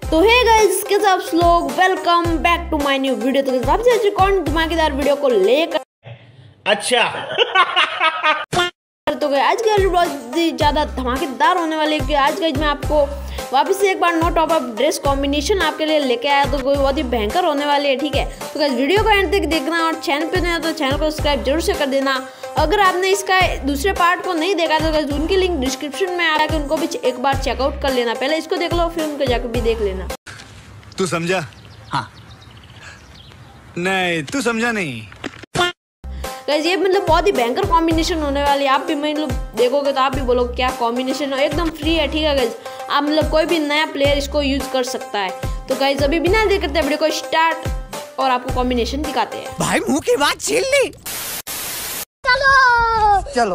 तो hey guys, कैसे आप लोग, welcome back to my new video. तो सबसे अच्छी कौन धमाकेदार वीडियो को लेकर अच्छा तो गए आज की बहुत ज़्यादा धमाकेदार होने वाली है कि आज गाइस मैं आपको वापस से एक बार no top up dress combination आपके लिए लेके आया, तो कोई बहुत ही भयंकर होने वाली है। ठीक है, तो गाइस वीडियो को एंड तक देखना और चैनल पे नया तो चैनल को सब्सक्राइब जरूर से कर देना। अगर आपने इसका दूसरे पार्ट को नहीं देखा तो गाइस उनकी लिंक डिस्क्रिप्शन में आ रहा है, उनको भी एक बार चेकआउट कर लेना। पहले इसको देख लो, फिर उनको जाकर भी देख लेना। तू समझा? हाँ। नहीं, तू समझा नहीं। गाइस ये मतलब बहुत ही भयंकर कॉम्बिनेशन होने वाली है। आप भी मतलब देखोगे तो आप भी बोलोगे क्या कॉम्बिनेशन है, एकदम फ्री है। ठीक है गाइस, आप मतलब कोई भी नया प्लेयर इसको यूज कर सकता है। तो गाइस अभी बिना देर करते वीडियो को स्टार्ट और आपको कॉम्बिनेशन दिखाते हैं। भाई मुंह की बात छीन ली। चलो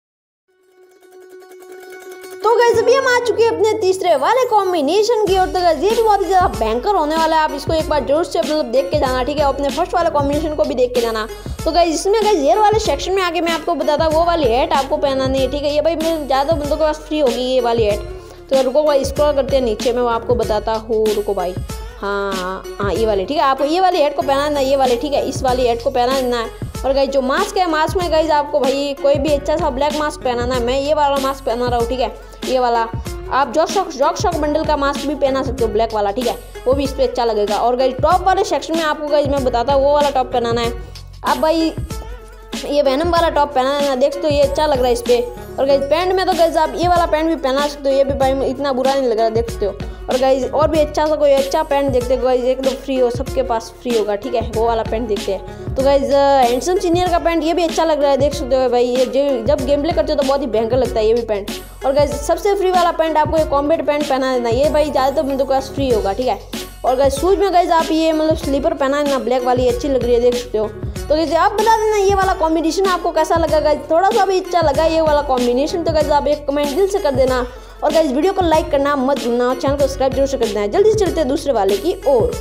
तो गाइस अभी हम आ चुके हैं अपने तीसरे वाले कॉम्बिनेशन की ओर। तो गाइस ये भी बहुत ही ज्यादा भयंकर होने वाला है, आप इसको एक बार जरूर से मतलब देख के जाना। ठीक है, अपने फर्स्ट वाले कॉम्बिनेशन को भी देख के जाना। तो गाइस इसमें गाइस हेयर वाले सेक्शन में आके मैं आपको बताता वो वाली हैट आपको पहनानी है। ठीक है, ये भाई मैं ज़्यादा बंदों के पास फ्री होगी ये वाली हैट। तो रुको भाई, स्क्रॉल करते हैं नीचे में, वो आपको बताता हूँ। रुको भाई, हाँ ये वाली। ठीक है, आपको ये वाली हैट को पहना देना, ये वाली। ठीक है, इस वाली हैट को पहना देना है। और गाइस जो मास्क है, मास्क में गाइस आपको भाई कोई भी अच्छा सा ब्लैक मास्क पहनाना है। मैं ये वाला मास्क पहना रहा हूँ। ठीक है, ये वाला। आप जॉक शॉक बंडल का मास्क भी पहना सकते हो, ब्लैक वाला। ठीक है, वो भी इस पर अच्छा लगेगा। और गाइस टॉप वाले सेक्शन में आपको गाइस मैं बताता हूँ वो वाला टॉप पहनाना है। आप भाई ये वैनम वाला टॉप पहना देना, देख सकते हो ये अच्छा लग रहा है इस पर। और गाइस पैंट में तो गाइस आप ये वाला पैंट भी पहना सकते हो, ये भी भाई इतना बुरा नहीं लग रहा, देख सकते हो। और गाइस और भी अच्छा सा कोई अच्छा पैंट देखते हो गाइस, एकदम फ्री हो, सबके पास फ्री होगा। ठीक है, वो वाला पैंट देखते हैं। तो गाइस हैंडसम सीनियर का पैंट ये भी अच्छा लग रहा है, देख सकते हो भाई। ये जब गेम प्ले करते हो तो बहुत ही भयंकर लगता है ये भी पैंट। और गाइस सबसे फ्री वाला पैंट आपको ये कॉम्बैट पैंट पहना देना, ये भाई ज़्यादातर बंदों के पास फ्री होगा। ठीक है, और गाइस शूज में गाइस आप ये मतलब स्लीपर पहना देना, ब्लैक वाली अच्छी लग रही है, देख सकते हो। तो गाइस आप बता देना ये वाला कॉम्बिनेशन आपको कैसा लगा। गाइस थोड़ा सा भी अच्छा लगा ये वाला कॉम्बिनेशन तो गाइस आप एक कमेंट दिल से कर देना। और गाइस वीडियो को लाइक करना मत भूलना और चैनल को सब्सक्राइब जरूर से कर देना। जल्दी से चलते हैं दूसरे वाले की ओर।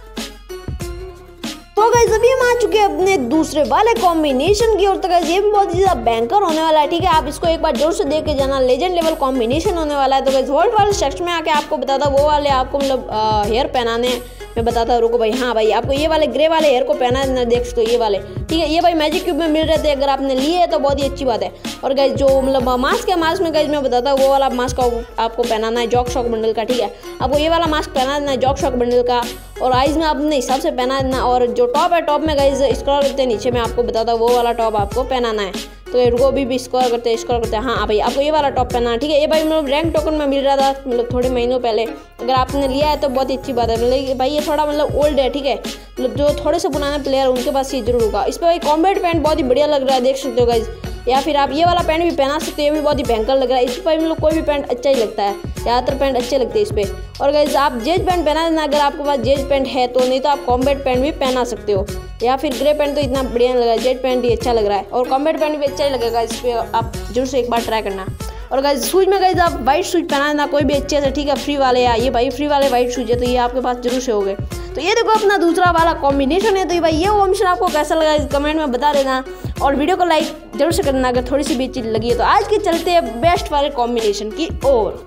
तो गाइस अभी हम आ चुके हैं अपने दूसरे वाले कॉम्बिनेशन की ओर। तो गाइस ये भी बहुत ही ज्यादा भयंकर होने वाला है। ठीक है, आप इसको एक बार जोर से देख के जाना, लेजेंड लेवल कॉम्बिनेशन होने वाला है। तो गाइस वर्ल्ड वाले सेक्शन में आके आपको बताता वो वाले आपको मतलब हेयर पहनाने हैं। मैं बताता हूँ, रुको भाई। हाँ भाई, आपको ये वाले ग्रे वाले हेयर को पहना देना, देख सकते हो ये वाले। ठीक है, ये भाई मैजिक क्यूब में मिल रहे थे, अगर आपने लिए है तो बहुत ही अच्छी बात है। और गाइस जो मतलब मास्क है, मास्क में गाइस मैं बताता हूँ वो वाला मास्क आपको पहनाना है जॉक शॉक बंडल का। ठीक है, आपको ये वाला मास्क पहना देना है जॉक शॉक बंडल का। और आइज में अपने हिसाब से पहना देना। और जो टॉप है, टॉप में गाइस स्क्रॉल करते हैं नीचे में आपको बताता हूँ वो वाला टॉप आपको पहनाना है। तो रुको भी स्क्रॉल करते हैं। हाँ भाई, आपको ये वाला टॉप पहना है। ठीक है, ये भाई मतलब रैंक टोकन में मिल रहा था मतलब थोड़े महीनों पहले, अगर आपने लिया है तो बहुत ही अच्छी बात है। मतलब भाई ये थोड़ा मतलब ओल्ड है। ठीक है, मतलब जो थोड़े से पुराने प्लेयर उनके पास ये जरूर होगा। इस पर भाई कॉम्बैट पैंट बहुत ही बढ़िया लग रहा है, देख सकते हो गाइस। या फिर आप ये वाला पैंट भी पहना सकते हो, ये भी बहुत ही भयंकर लग रहा है। इस पर मतलब कोई भी पैंट अच्छा ही लगता है, ज़्यादातर पैंट अच्छे लगते हैं इस पर। और गाइस आप जेज पैंट पहना देना अगर आपके पास जेज पैंट है तो, नहीं तो आप कॉम्बैट पैंट भी पहना सकते हो। या फिर ग्रे पैंट तो इतना बढ़िया लग रहा है, जेज पैंट भी अच्छा लग रहा है और कॉम्बैट पैंट भी अच्छा ही लगेगा। इस पर आप जरूर से एक बार ट्राई करना। और गाइस शूज में गाइस आप वाइट शूज पहना देना कोई भी अच्छे से। ठीक है, फ्री वाले या ये भाई फ्री वाले वाइट शूज है तो ये आपके पास जरूर से हो गए। तो ये देखो अपना दूसरा वाला कॉम्बिनेशन है। तो ये भाई ये कॉम्बिनेशन आपको कैसा लगा इस कमेंट में बता देना और वीडियो को लाइक जरूर से करना अगर थोड़ी सी भी चीज लगी है। तो आज के चलते हैं बेस्ट वाले कॉम्बिनेशन की ओर।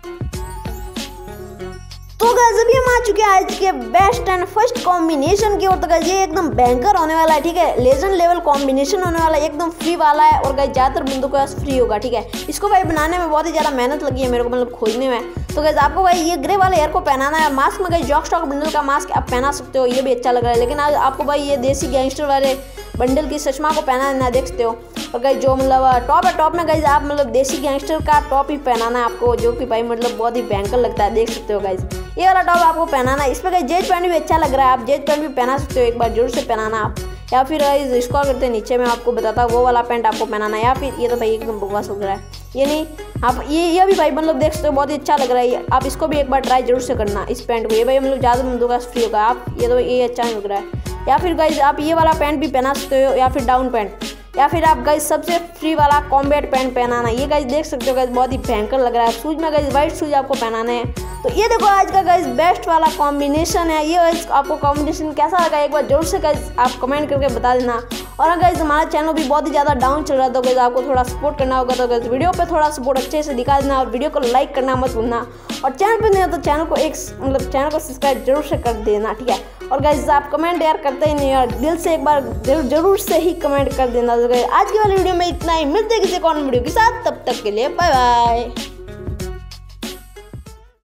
तो गाइस अभी हम आ चुके हैं आज के बेस्ट एंड फर्स्ट कॉम्बिनेशन की ओर। तो गाइस ये एकदम भयंकर होने वाला है। ठीक है, लेजेंड लेवल कॉम्बिनेशन होने वाला है, एकदम फ्री वाला है। और गाइस ज़्यादातर बंदों के पास फ्री होगा। ठीक है, इसको भाई बनाने में बहुत ही ज़्यादा मेहनत लगी है मेरे को, मतलब खोजने में। तो गाइस आपको भाई ये ग्रे वाले हेयर को पहनाना है। मास्क में गाइस जॉक स्टॉक बंडल का मास्क आप पहना सकते हो, ये भी अच्छा लग रहा है। लेकिन आज आपको भाई ये देसी गैंगस्टर वाले बंडल की चश्मा को पहना देना, देख सकते हो। और गाइस जो मतलब टॉप है, टॉप में गाइस आप मतलब देसी गैंगस्टर का टॉप ही पहनाना है आपको, जो कि भाई मतलब बहुत ही भयंकर लगता है, देख सकते हो गाइस। ये वाला टॉप आपको पहनाना है। इस पर गाइस जेज पैंट भी अच्छा लग रहा है, आप जेज पैंट भी पहना सकते हो, एक बार जरूर से पहनाना आप। या फिर गाइस स्क्रॉल करते हैं नीचे में आपको बताता हूँ वो वाला पैंट आपको पहनाना है। या फिर ये तो भाई एकदम बकवास लग रहा है, ये नहीं आप ये भी भाई मतलब देख सकते हो बहुत ही अच्छा लग रहा है। आप इसको भी एक बार ट्राई जरूर से करना इस पैंट को, ये भाई मतलब ज़्यादा बंदों का फ्री होगा। आप ये तो ये अच्छा लग रहा है। या फिर गाइस आप ये वाला पैंट भी पहना सकते हो, या फिर डाउन पैंट। या फिर आप गाइस सबसे फ्री वाला कॉम्बैट पैंट पहनाना, ये गाइस देख सकते हो गाइस बहुत ही भयंकर लग रहा है। शूज में गाइस वाइट शूज आपको पहनाने हैं। तो ये देखो आज का गाइस बेस्ट वाला कॉम्बिनेशन है। ये गाइस आपको कॉम्बिनेशन कैसा लगा एक बार जरूर से गाइस आप कमेंट करके बता देना। और अगर हमारा चैनल भी बहुत ही ज़्यादा डाउन चल रहा है तो गाइस आपको थोड़ा सपोर्ट करना होगा। तो गाइस वीडियो पे थोड़ा सपोर्ट अच्छे से दिखा देना और वीडियो को लाइक करना मत भूलना। और चैनल पे नहीं हो तो चैनल को चैनल को सब्सक्राइब जरूर से कर देना, ठीक है। और गाइस आप कमेंट यार करते ही नहीं यार, दिल से एक बार जरूर से ही कमेंट कर देना। तो गाइस आज की वाली वीडियो में इतना ही, मिलते हैं किसी और वीडियो के साथ, तब तक के लिए बाय बाय।